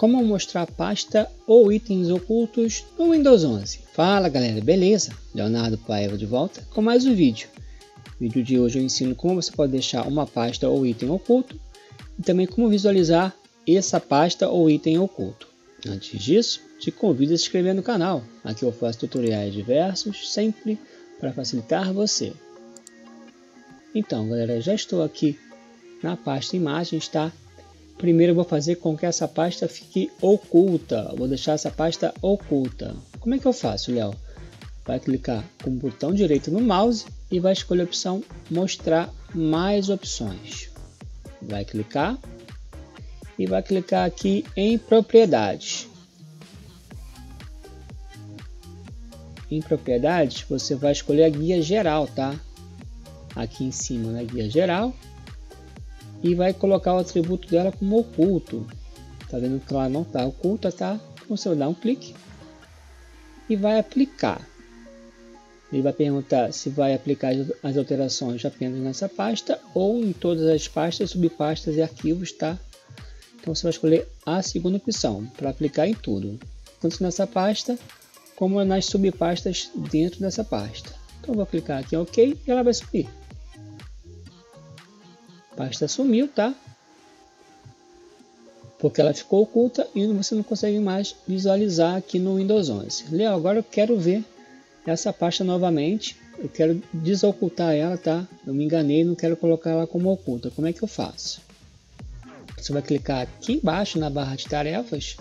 como mostrar pasta ou itens ocultos no Windows 11. Fala galera, beleza? Leonardo Paiva de volta com mais um vídeo. No vídeo de hoje eu ensino como você pode deixar uma pasta ou item oculto e também como visualizar essa pasta ou item oculto. Antes disso, te convido a se inscrever no canal. Aqui eu faço tutoriais diversos, sempre para facilitar você. Então galera, já estou aqui na pasta imagens, tá? Primeiro eu vou fazer com que essa pasta fique oculta. Vou deixar essa pasta oculta. Como é que eu faço, Léo? Vai clicar com o botão direito no mouse e vai escolher a opção mostrar mais opções. Vai clicar e vai clicar aqui em propriedades. Em propriedades você vai escolher a guia geral, tá? Aqui em cima na guia geral. E vai colocar o atributo dela como oculto. Tá vendo que ela não está oculta, tá? Então você vai dar um clique e vai aplicar. Ele vai perguntar se vai aplicar as alterações apenas nessa pasta ou em todas as pastas, subpastas e arquivos, tá? Então você vai escolher a segunda opção para aplicar em tudo, tanto nessa pasta como nas subpastas dentro dessa pasta. Então eu vou clicar aqui em OK e ela vai subir. A pasta sumiu, tá? Porque ela ficou oculta e você não consegue mais visualizar aqui no Windows 11. Léo, agora eu quero ver essa pasta novamente. Eu quero desocultar ela, tá? Eu me enganei, não quero colocar ela como oculta. Como é que eu faço? Você vai clicar aqui embaixo na barra de tarefas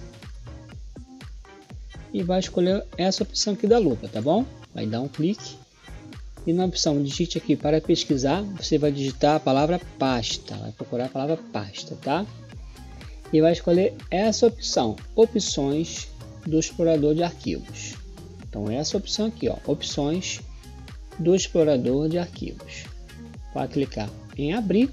e vai escolher essa opção aqui da lupa, tá bom? Vai dar um clique. E na opção digite aqui para pesquisar, você vai digitar a palavra pasta, vai procurar a palavra pasta, tá? E vai escolher essa opção, opções do explorador de arquivos. Então essa opção aqui, ó, opções do explorador de arquivos. Vai clicar em abrir.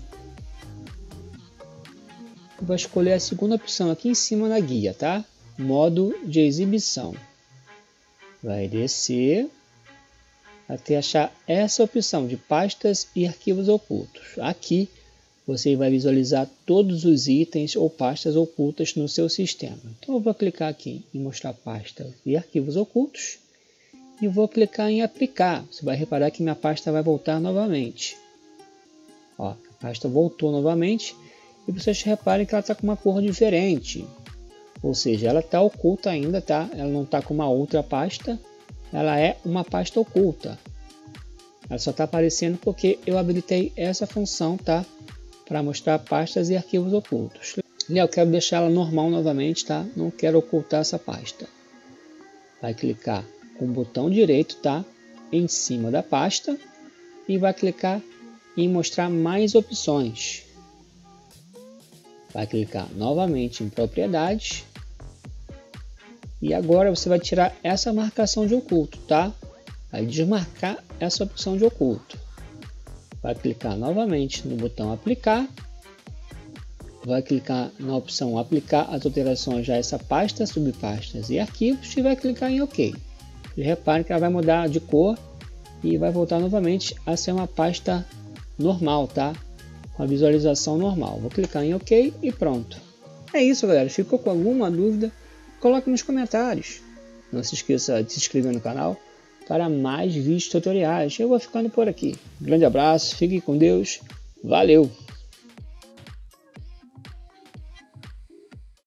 Vai escolher a segunda opção aqui em cima na guia, tá? Modo de exibição. Vai descer até achar essa opção de pastas e arquivos ocultos. Aqui você vai visualizar todos os itens ou pastas ocultas no seu sistema. Então eu vou clicar aqui em mostrar pastas e arquivos ocultos e vou clicar em aplicar. Você vai reparar que minha pasta vai voltar novamente. Ó, a pasta voltou novamente e vocês reparem que ela está com uma cor diferente. Ou seja, ela está oculta ainda, tá? Ela não está com uma outra pasta. Ela é uma pasta oculta. Ela só está aparecendo porque eu habilitei essa função, tá? Para mostrar pastas e arquivos ocultos. Eu quero deixar ela normal novamente, tá? Não quero ocultar essa pasta. Vai clicar com o botão direito, tá? Em cima da pasta e vai clicar em mostrar mais opções. Vai clicar novamente em propriedades. E agora você vai tirar essa marcação de oculto, tá? Vai desmarcar essa opção de oculto. Vai clicar novamente no botão aplicar. Vai clicar na opção aplicar as alterações a essa pasta, subpastas e arquivos e vai clicar em OK. E repare que ela vai mudar de cor e vai voltar novamente a ser uma pasta normal, tá? Com a visualização normal. Vou clicar em OK e pronto. É isso, galera. Ficou com alguma dúvida? Coloque nos comentários. Não se esqueça de se inscrever no canal para mais vídeos tutoriais. Eu vou ficando por aqui. Grande abraço, fique com Deus. Valeu!